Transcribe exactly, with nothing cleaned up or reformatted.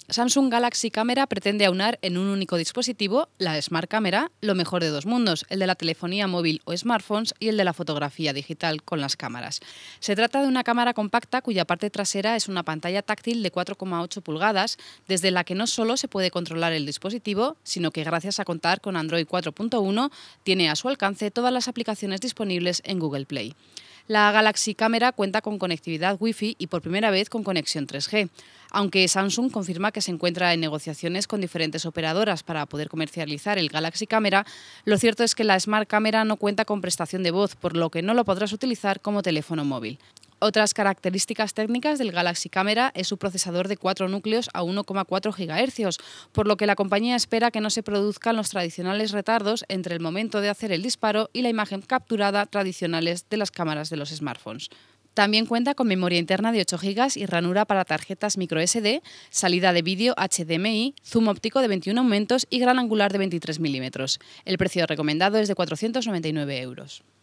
Samsung Galaxy Camera pretende aunar en un único dispositivo la Smart Camera, lo mejor de dos mundos, el de la telefonía móvil o smartphones y el de la fotografía digital con las cámaras. Se trata de una cámara compacta cuya parte trasera es una pantalla táctil de cuatro coma ocho pulgadas, desde la que no solo se puede controlar el dispositivo, sino que gracias a contar con Android cuatro punto uno tiene a su alcance todas las aplicaciones disponibles en Google Play. La Galaxy Camera cuenta con conectividad Wi-Fi y por primera vez con conexión tres G, aunque Samsung confirma que se encuentra en negociaciones con diferentes operadoras para poder comercializar el Galaxy Camera. Lo cierto es que la Smart Camera no cuenta con prestación de voz, por lo que no lo podrás utilizar como teléfono móvil. Otras características técnicas del Galaxy Camera es su procesador de cuatro núcleos a uno coma cuatro gigahercios, por lo que la compañía espera que no se produzcan los tradicionales retardos entre el momento de hacer el disparo y la imagen capturada tradicionales de las cámaras de los smartphones. También cuenta con memoria interna de ocho gigas y ranura para tarjetas microSD, salida de vídeo H D M I, zoom óptico de veintiún aumentos y gran angular de veintitrés milímetros. El precio recomendado es de cuatrocientos noventa y nueve euros.